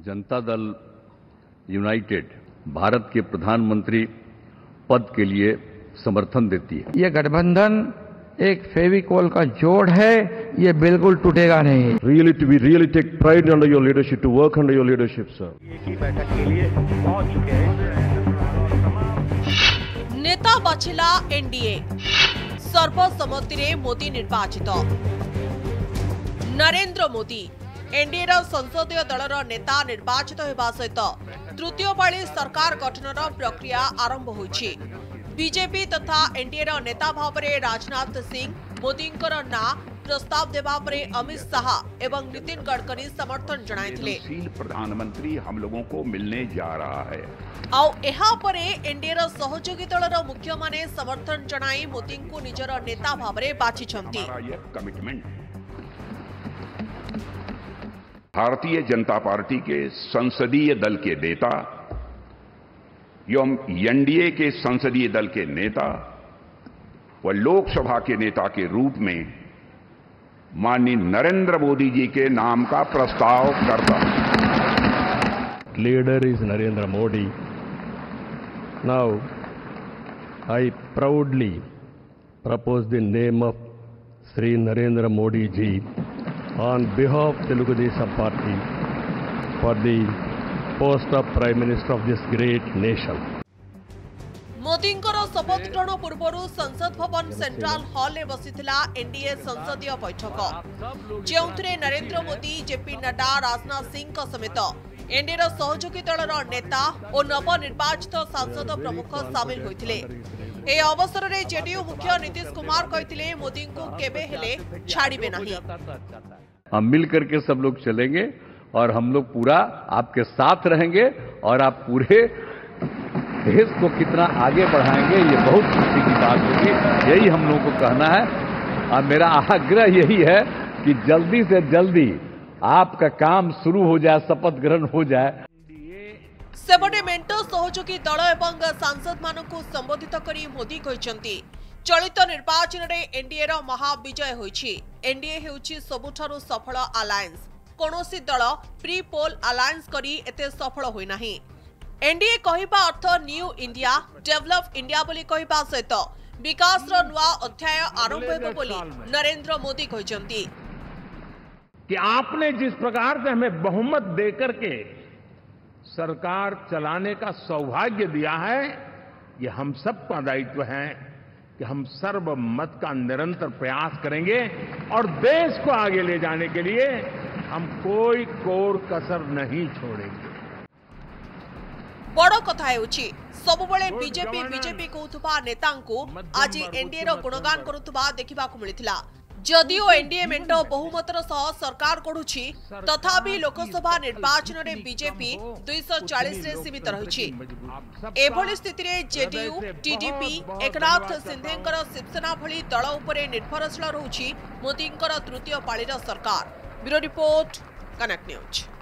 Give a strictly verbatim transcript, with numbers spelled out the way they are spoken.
Janata Dal United Bharat के प्रधानमंत्री पद के लिए समर्थन देती है। ये गठबंधन एक फेविकोल का जोड़ है, ये बिल्कुल टूटेगा नहीं। Really, to we really take pride under your leadership, to work under your leadership, sir. एक ही बैठक के लिए पहुंच चुके हैं। नेता बाछिला एनडीए सर्वसम्मति रे मोदी निर्वाचित। नरेंद्र मोदी एनडीए संसदीय दलर नेता निर्वाचित होगा सहित तृतीय पाली सरकार गठनर प्रक्रिया आरंभ होइछि। बीजेपी तथा एनडीए नेता भाव में राजनाथ सिंह, मोदी ना प्रस्ताव देवा परे अमित शाह एवं नितिन गडकरी समर्थन जणाइथिले। प्रधानमंत्री हम लोगों को मिलने जा रहा है। आउ एहा परे एनडीए सहयोगी दलर मुख्य माने समर्थन जणाई मोदी को निजर नेता भाव में बाछिछंती। हमारा यह कमिटमेंट भारतीय जनता पार्टी के संसदीय दल के नेता एवं एनडीए के संसदीय दल के नेता व लोकसभा के नेता के रूप में माननीय नरेंद्र मोदी जी के नाम का प्रस्ताव करता हूं। Leader is Narendra Modi. Now, I proudly propose the name of Sri Narendra Modi ji on behalf of Telugu Desam Party for the post of Prime Minister of this great nation. मोदींकर शपथ ग्रहण पूर्व संसद भवन central hall में बसीथिला NDA संसदीय बैठक, जो Narendra Modi, JP Nadda, Rajnath Singh समेत एनडीए सहयोगी दलर नेता और नवनिर्वाचित सांसद प्रमुख सामिल होते। ए अवसर में जेडीयू मुख्य नीतीश कुमार कहते मोदी को केबे हेले छाड़िबे नहीं। हम मिल करके सब लोग चलेंगे और हम लोग पूरा आपके साथ रहेंगे और आप पूरे देश को कितना आगे बढ़ाएंगे, ये बहुत खुशी की बात होगी। यही हम लोगों को कहना है और मेरा आग्रह यही है कि जल्दी से जल्दी आपका काम शुरू हो जाए, शपथ ग्रहण हो जाए। सेपटे मेंटो सहयोगी दल एवं सांसद मानकु संबोधित करी मोदी कहते चलित निर्वाचन में एनडीए महाविजय होइछि। एनडीए हेउछि सबुठारु सफल अलायंस। कोनोसी दल प्री पोल अलायंस करी एते सफल होई नाही। एनडीए कहिबा अर्थ न्यू इंडिया, डेवलप इंडिया बोली कहिबा सहित विकास रो नुआ अध्याय आरंभ हेबो बोली नरेंद्र मोदी कहचंती कि आपने जिस प्रकार से हमें बहुमत देकर के सरकार चलाने का सौभाग्य दिया है, ये हम सबका दायित्व है कि हम सर्वमत का निरंतर प्रयास करेंगे और देश को आगे ले जाने के लिए हम कोई कोर कसर नहीं छोड़ेंगे। बड़ कथा हेउछि सबुबले बीजेपी बीजेपी कहउथबा नेतांको आज एनडीए रो गुणगान करुथबा देखिबाकू मिलिथिला। जदिओ एनडीए मेंट बहुमतर सह सरकार गढ़ुछि, तथापि लोकसभा निर्वाचन में बीजेपी दो सौ चालीस रे सीमित रहिछि। एभली स्थिति रे जेडीयू, टीडीपी, एकनाथ सिंधेंकर शिवसेना भली दल उपरे निर्भरशील रहुछि मोदींकर तृतीय पाळीर सरकार। Bureau report, connect news.